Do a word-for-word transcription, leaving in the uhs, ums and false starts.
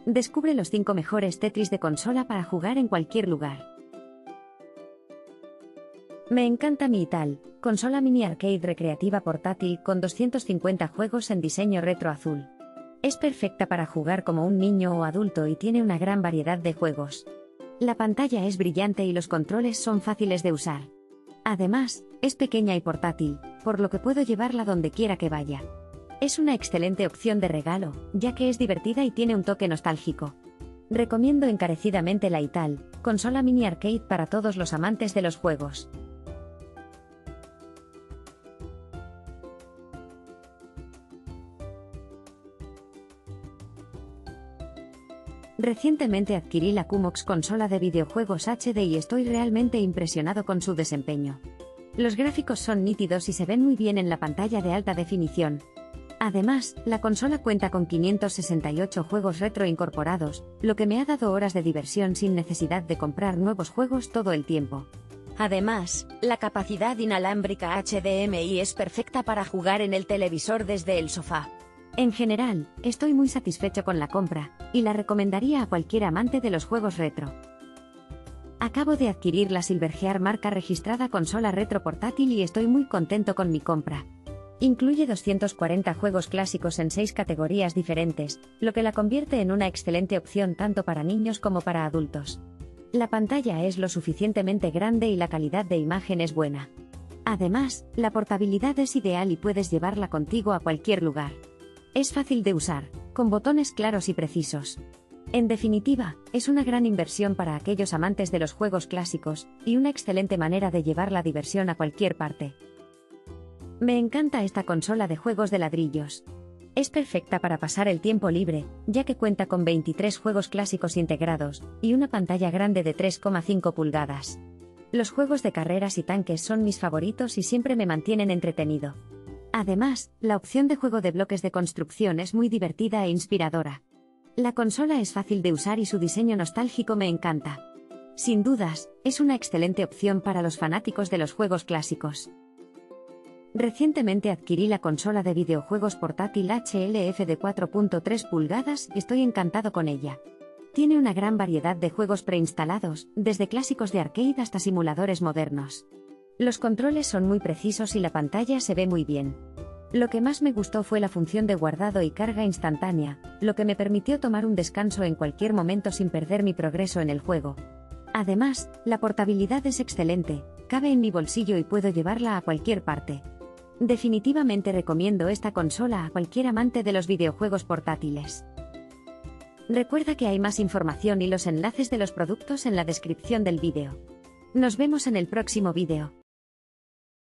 Descubre los cinco mejores Tetris de consola para jugar en cualquier lugar. Me encanta Mi Ital, consola mini arcade recreativa portátil con doscientos cincuenta juegos en diseño retro azul. Es perfecta para jugar como un niño o adulto y tiene una gran variedad de juegos. La pantalla es brillante y los controles son fáciles de usar. Además, es pequeña y portátil, por lo que puedo llevarla donde quiera que vaya. Es una excelente opción de regalo, ya que es divertida y tiene un toque nostálgico. Recomiendo encarecidamente la Ital, consola mini arcade para todos los amantes de los juegos. Recientemente adquirí la Cumox consola de videojuegos H D y estoy realmente impresionado con su desempeño. Los gráficos son nítidos y se ven muy bien en la pantalla de alta definición. Además, la consola cuenta con quinientos sesenta y ocho juegos retro incorporados, lo que me ha dado horas de diversión sin necesidad de comprar nuevos juegos todo el tiempo. Además, la capacidad inalámbrica H D M I es perfecta para jugar en el televisor desde el sofá. En general, estoy muy satisfecho con la compra, y la recomendaría a cualquier amante de los juegos retro. Acabo de adquirir la Silvergear marca registrada consola retro portátil y estoy muy contento con mi compra. Incluye doscientos cuarenta juegos clásicos en seis categorías diferentes, lo que la convierte en una excelente opción tanto para niños como para adultos. La pantalla es lo suficientemente grande y la calidad de imagen es buena. Además, la portabilidad es ideal y puedes llevarla contigo a cualquier lugar. Es fácil de usar, con botones claros y precisos. En definitiva, es una gran inversión para aquellos amantes de los juegos clásicos, y una excelente manera de llevar la diversión a cualquier parte. Me encanta esta consola de juegos de ladrillos. Es perfecta para pasar el tiempo libre, ya que cuenta con veintitrés juegos clásicos integrados, y una pantalla grande de tres coma cinco pulgadas. Los juegos de carreras y tanques son mis favoritos y siempre me mantienen entretenido. Además, la opción de juego de bloques de construcción es muy divertida e inspiradora. La consola es fácil de usar y su diseño nostálgico me encanta. Sin dudas, es una excelente opción para los fanáticos de los juegos clásicos. Recientemente adquirí la consola de videojuegos portátil H L F de cuatro punto tres pulgadas y estoy encantado con ella. Tiene una gran variedad de juegos preinstalados, desde clásicos de arcade hasta simuladores modernos. Los controles son muy precisos y la pantalla se ve muy bien. Lo que más me gustó fue la función de guardado y carga instantánea, lo que me permitió tomar un descanso en cualquier momento sin perder mi progreso en el juego. Además, la portabilidad es excelente, cabe en mi bolsillo y puedo llevarla a cualquier parte. Definitivamente recomiendo esta consola a cualquier amante de los videojuegos portátiles. Recuerda que hay más información y los enlaces de los productos en la descripción del vídeo. Nos vemos en el próximo vídeo.